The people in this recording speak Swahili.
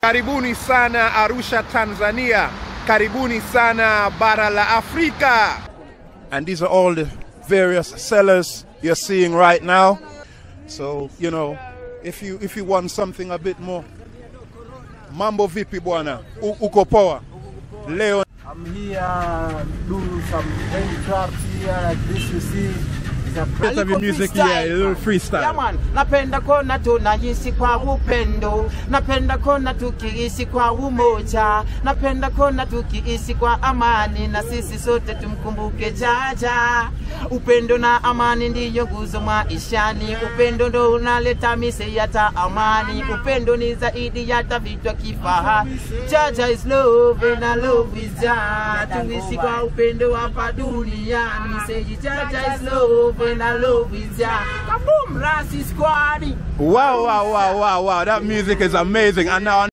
Karibuni sana Arusha Tanzania. Karibuni sana bara la Afrika. And these are all the various sellers you're seeing right now. So, you know, if you want something a bit more, mambo vipi bwana? Uko poa? Leo I'm here to do some handcrafts here like this, you see. Let's have your music here, a little freestyle. Yeah, man. Napenda kona tunaishi kwa upendo. Napenda kona tukiishi kwa umoja. Napenda kona tukiishi kwa amani. Na sisi sote tumkumbuke Jaja. Upendo na amani ndiyo nguzo maishani. Upendo ndo unaleta mise yata amani. Upendo ni zaidi yata vitu kifaha. Jaja is love and I love is Jaja. Tuishi kwa upendo hapa duniani. Say Jaja is love and I love is Jaja. Kaboom, Rasi Squad. Wow, that music is amazing. And now